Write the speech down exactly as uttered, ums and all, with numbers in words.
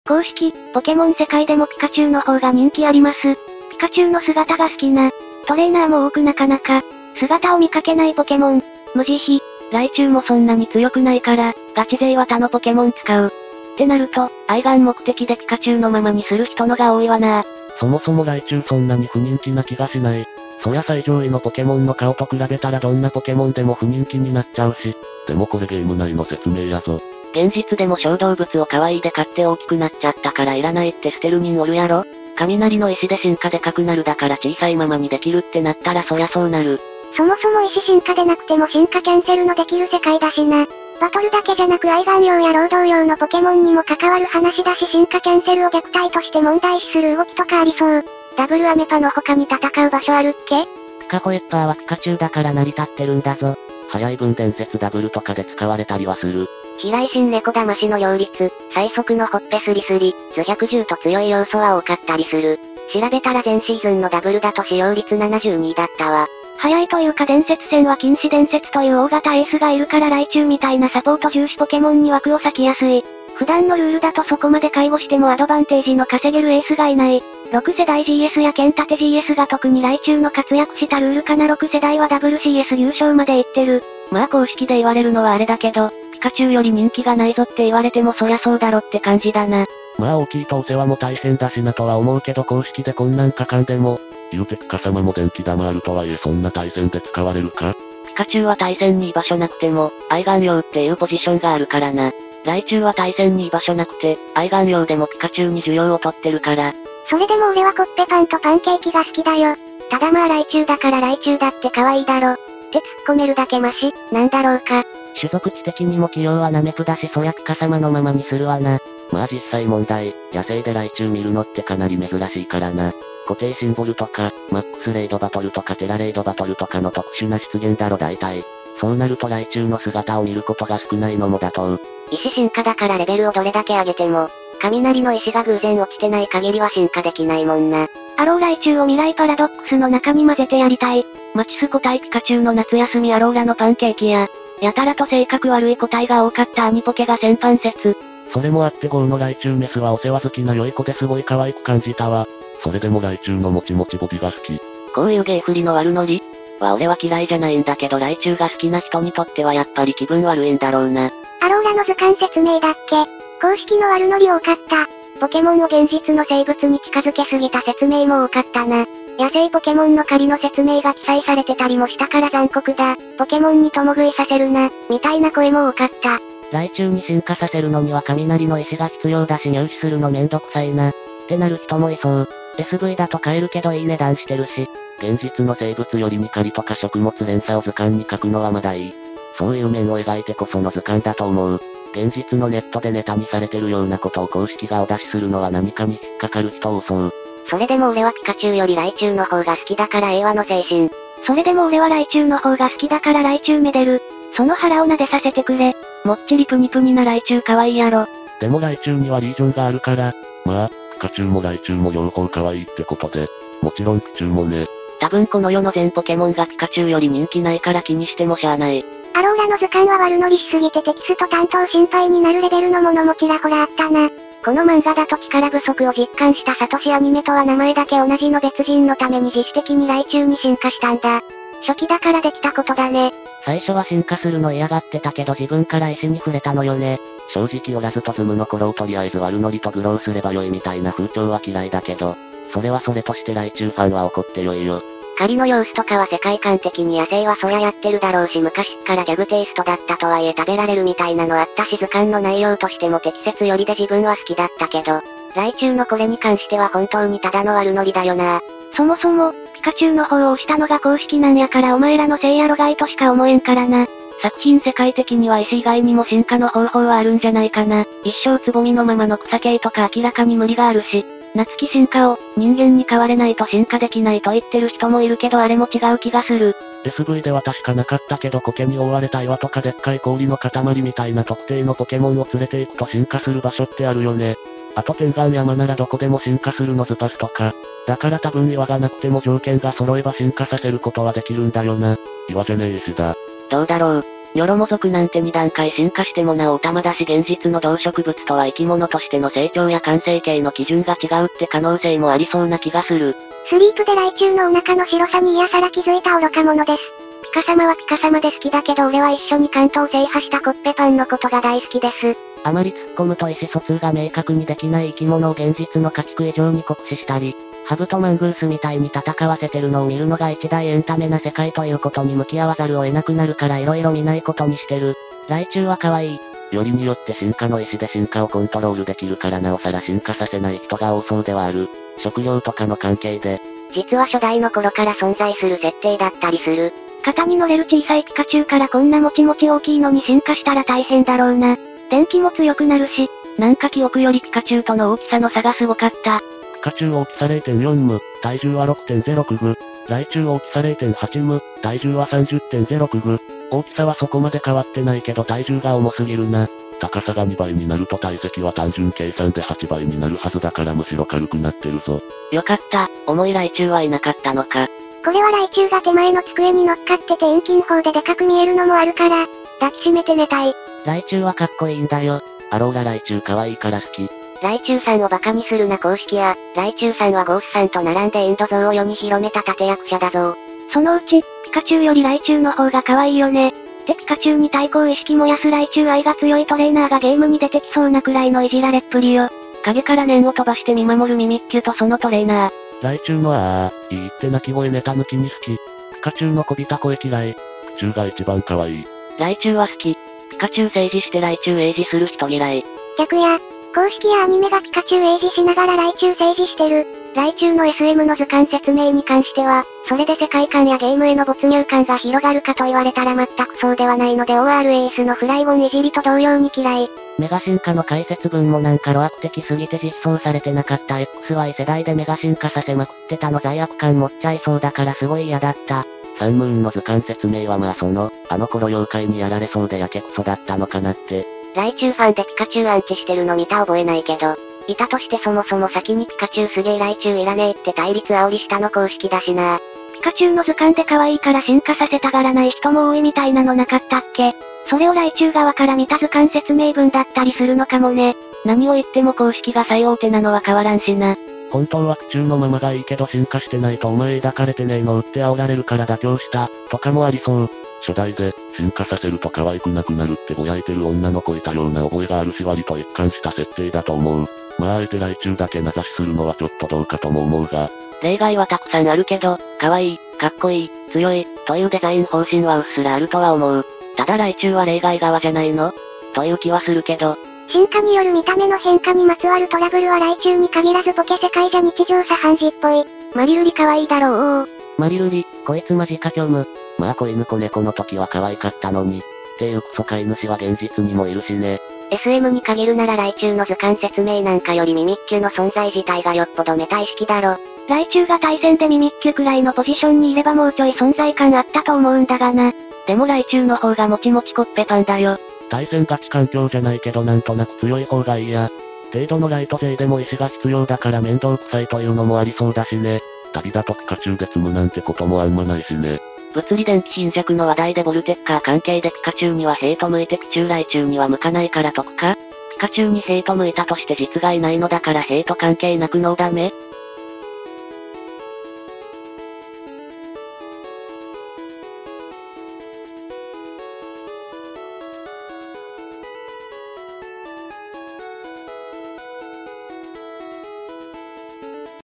公式、ポケモン世界でもピカチュウの方が人気あります。ピカチュウの姿が好きな、トレーナーも多くなかなか、姿を見かけないポケモン、無慈悲、ライチュウもそんなに強くないから、ガチ勢は他のポケモン使う。ってなると、愛玩目的でピカチュウのままにする人のが多いわな。 そもそもライチュウそんなに不人気な気がしない。そりゃ最上位のポケモンの顔と比べたらどんなポケモンでも不人気になっちゃうし。でもこれゲーム内の説明やぞ。 現実でも小動物を可愛いで買って大きくなっちゃったからいらないって捨てる人おるやろ。雷の石で進化でかくなるだから小さいままにできるってなったらそりゃそうなる。 そもそも石進化でなくても進化キャンセルのできる世界だしな。バトルだけじゃなく愛玩用や労働用のポケモンにも関わる話だし進化キャンセルを虐待として問題視する動きとかありそう。ダブルアメパの他に戦う場所あるっけ？ ピカホエッパーはピカチュウだから成り立ってるんだぞ。 早い分伝説ダブルとかで使われたりはする。 飛来神猫騙しの両立、最速のほっぺスリスリ、図ひゃくじゅうと強い要素は多かったりする。調べたら前シーズンのダブルだと使用率ななじゅうにだったわ。 早いというか伝説戦は禁止伝説という大型エースがいるからライチュウみたいなサポート重視ポケモンに枠を割きやすい。普段のルールだとそこまで介護してもアドバンテージの稼げるエースがいない。ろく世代 ジーエス や剣盾 ジーエス が特にライチュウの活躍したルールかな。ろく世代は ダブルシーエス 優勝までいってる。 まあ公式で言われるのはあれだけど、ピカチュウより人気がないぞって言われてもそりゃそうだろって感じだな。 まあ大きいとお世話も大変だしなとは思うけど公式でこんなん書かんでも、言うてピカ様も電気玉あるとはいえそんな対戦で使われるか？ ピカチュウは対戦に居場所なくても、愛玩用っていうポジションがあるからな。ライチュウは対戦に居場所なくて、愛玩用でもピカチュウに需要を取ってるから。 それでも俺はコッペパンとパンケーキが好きだよ。ただまあライチュウだからライチュウだって可愛いだろ。って突っ込めるだけマシ、なんだろうか。 種族値的にも器用はナメプだしそりゃピカ様のままにするわな。 まあ実際問題、野生でライチュウ見るのってかなり珍しいからな。固定シンボルとか、マックスレイドバトルとかテラレイドバトルとかの特殊な出現だろ大体。そうなるとライチュウの姿を見ることが少ないのも妥当。 石進化だからレベルをどれだけ上げても、雷の石が偶然落ちてない限りは進化できないもんな。 アローライチュウを未来パラドックスの中に混ぜてやりたい。 マチスコ対ピカチュウの夏休みアローラのパンケーキや、やたらと性格悪い個体が多かったアニポケが先般説。 それもあってゴーのライチュウメスはお世話好きな良い子ですごい可愛く感じたわ。それでもライチュウのもちもちボディが好き。 こういうゲーフリの悪ノリは俺は嫌いじゃないんだけどライチュウが好きな人にとってはやっぱり気分悪いんだろうな。 アローラの図鑑説明だっけ？公式の悪ノリ多かった。ポケモンを現実の生物に近づけすぎた説明も多かったな。野生ポケモンの仮の説明が記載されてたりもしたから残酷だ。ポケモンに共食いさせるな、みたいな声も多かった。 ライチュウに進化させるのには雷の石が必要だし入手するのめんどくさいな。ってなる人もいそう。エスブイ だと買えるけどいい値段してるし。 現実の生物よりに狩りとか食物連鎖を図鑑に書くのはまだいい。そういう面を描いてこその図鑑だと思う。現実のネットでネタにされてるようなことを公式がお出しするのは何かに引っかかる人多そう。 それでも俺はピカチュウよりライチュウの方が好きだから英和の精神。 それでも俺はライチュウの方が好きだからライチュウめでる。その腹を撫でさせてくれ。 もっちりプニプニなライチュウ可愛いやろ。 でもライチュウにはリージョンがあるから、まあ、ピカチュウもライチュウも両方可愛いってことで、もちろんピチュウもね。 多分この世の全ポケモンがピカチュウより人気ないから気にしてもしゃあない。 アローラの図鑑は悪乗りしすぎてテキスト担当心配になるレベルのものもちらほらあったな。この漫画だと力不足を実感したサトシアニメとは名前だけ同じの別人のために自主的にライチュウに進化したんだ。初期だからできたことだね。 最初は進化するの嫌がってたけど自分から石に触れたのよね。 正直オラズとズムの頃をとりあえず悪ノリとグローすれば良いみたいな風潮は嫌いだけど、それはそれとしてライチュウファンは怒って良いよ。 仮の様子とかは世界観的に野生はそりゃやってるだろうし昔っからギャグテイストだったとはいえ食べられるみたいなのあったし図鑑の内容としても適切よりで自分は好きだったけど、ライチュウのこれに関しては本当にただの悪ノリだよな。 そもそも、ピカチュウの方を押したのが公式なんやからお前らのせいやろがいとしか思えんからな。 作品世界的には石以外にも進化の方法はあるんじゃないかな。一生つぼみのままの草系とか明らかに無理があるし。夏木進化を、人間に変われないと進化できないと言ってる人もいるけどあれも違う気がする。 エスブイ では確かなかったけど苔に覆われた岩とかでっかい氷の塊みたいな特定のポケモンを連れて行くと進化する場所ってあるよね。あと天眼山ならどこでも進化するのズパスとか。だから多分岩がなくても条件が揃えば進化させることはできるんだよな。岩じゃねえ石だ。 どうだろう。 ニョロモ族なんてに段階進化してもなおオタマだし現実の動植物とは生き物としての成長や完成形の基準が違うって可能性もありそうな気がする。 スリープで雷虫のお腹の白さに癒さら気づいた愚か者です。ピカ様はピカ様で好きだけど俺は一緒に関東制覇したコッペパンのことが大好きです。 あまり突っ込むと意思疎通が明確にできない生き物を現実の家畜以上に酷使したり、ハブとマングースみたいに戦わせてるのを見るのが一大エンタメな世界ということに向き合わざるを得なくなるから色々見ないことにしてる。雷虫は可愛い。よりによって進化の意思で進化をコントロールできるからなおさら進化させない人が多そうではある。食料とかの関係で。 実は初代の頃から存在する設定だったりする。 肩に乗れる小さいピカチュウからこんなもちもち大きいのに進化したら大変だろうな。電気も強くなるし、 なんか記憶よりピカチュウとの大きさの差がすごかった。 ピカチュウ大きさ れいてんよんム、体重は ろくてんゼロきゅうグ。雷虫大きさ れいてんはちム、体重は さんじゅってんゼロきゅうグ。大きさはそこまで変わってないけど体重が重すぎるな。 高さがにばいになると体積は単純計算ではちばいになるはずだからむしろ軽くなってるぞ。 よかった、重い雷虫はいなかったのか。 これは雷虫が手前の机に乗っかってて遠近法ででかく見えるのもあるから、抱きしめて寝たい。 雷虫はかっこいいんだよ。 アローラ雷虫可愛いから好き。 雷虫さんをバカにするな公式や、雷虫さんはゴースさんと並んでインド像を世に広めた立役者だぞ。 そのうち、ピカチュウより雷虫の方が可愛いよね。でピカチュウに対抗意識燃やす雷虫愛が強いトレーナーがゲームに出てきそうなくらいのいじられっぷりよ。 影から念を飛ばして見守るミミッキュとそのトレーナー。 雷虫のあー、いいって鳴き声ネタ抜きに好き。ピカチュウのこびた声嫌い。ピチュウが一番可愛い。 雷虫は好き。ピカチュウ政治して雷虫英治する人嫌い。 逆や、公式やアニメがピカチュウ英治しながら雷虫政治してる。雷虫の エスエム の図鑑説明に関しては、それで世界観やゲームへの没入感が広がるかと言われたら全くそうではないので オーアールエーエス のフライボンいじりと同様に嫌い。 メガ進化の解説文もなんか露悪的すぎて実装されてなかった エックスワイ 世代でメガ進化させまくってたの罪悪感持っちゃいそうだからすごい嫌だった。 サンムーンの図鑑説明はまあその、あの頃妖怪にやられそうでやけくそだったのかなって。 雷虫ファンでピカチュウアンチしてるの見た覚えないけど、いたとしてそもそも先にピカチュウすげえ雷虫いらねえって対立煽りしたの公式だしな。 ピカチュウの図鑑で可愛いから進化させたがらない人も多いみたいなのなかったっけ？それを雷虫側から見た図鑑説明文だったりするのかもね。 何を言っても公式が最大手なのは変わらんしな。 本当はピチュウのままがいいけど進化してないとお前抱かれてねえの打って煽られるから妥協した、とかもありそう。初代で、進化させると可愛くなくなるってぼやいてる女の子いたような覚えがあるし割と一貫した設定だと思う。まああえて雷虫だけ名指しするのはちょっとどうかとも思うが。 例外はたくさんあるけど、可愛い、かっこいい、強い、というデザイン方針はうっすらあるとは思う。ただ雷虫は例外側じゃないの？という気はするけど。 進化による見た目の変化にまつわるトラブルは雷虫に限らずポケ世界じゃ日常茶飯事っぽい。マリルリ可愛いだろう。 マリルリ、こいつマジか虚無。 まあ子犬子猫の時は可愛かったのに。っていうクソ飼い主は現実にもいるしね。 エスエム に限るなら雷虫の図鑑説明なんかよりミミッキュの存在自体がよっぽどメタ意識だろ。 雷虫が対戦でミミッキュくらいのポジションにいればもうちょい存在感あったと思うんだがな。 でも雷虫の方がもちもちコッペパンだよ。 対戦ガチ環境じゃないけどなんとなく強い方がいいや。程度のライト勢でも石が必要だから面倒くさいというのもありそうだしね。旅だとピカチュウで積むなんてこともあんまないしね。 物理電気貧弱の話題でボルテッカー関係でピカチュウにはヘイト向いてピチュウ雷虫には向かないから得か？ピカチュウにヘイト向いたとして実害ないのだからヘイト関係なくノーダメ？